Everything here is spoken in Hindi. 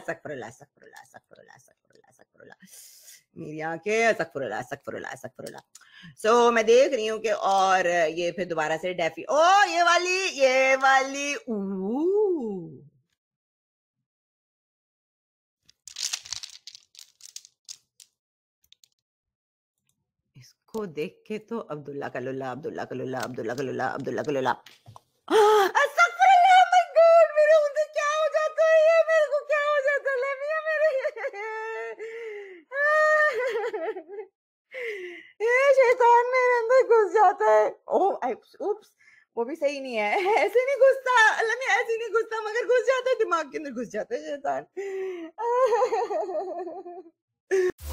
अस्तगफुरुल्लाह अस्तगफुरुल्लाह अस्तगफुरुल्लाह अस्तगफुरुल्लाह अस्तगफुरुल्लाह मेरी आंखें अस्तगफुरुल्लाह अस्तगफुरुल्लाह अस्तगफुरुल्लाह। सो मैं देख रही हूँ कि और ये फिर दोबारा से डेफी ओ ये वाली इसको देख के तो अब्दुल्ला का लुल्ला अब्दुल्ला का लुल्ला अब्दुल्ला का लुल्ला अब्दुल्ला का लुल्ला अस्तगफुरुल्लाह माय गॉड मेरे मुंह से क्या हो जाता है ये मेरे को क्या हो जाता है लेमिया मेरे ये शैतान मेरे अंदर घुस जाता है ओह उप्स वो भी सही नहीं है ऐसे नहीं घुसता अल्लाह में ऐसे नहीं घुसता मगर घुस जाता है दिमाग के अंदर घुस जाता है शैतान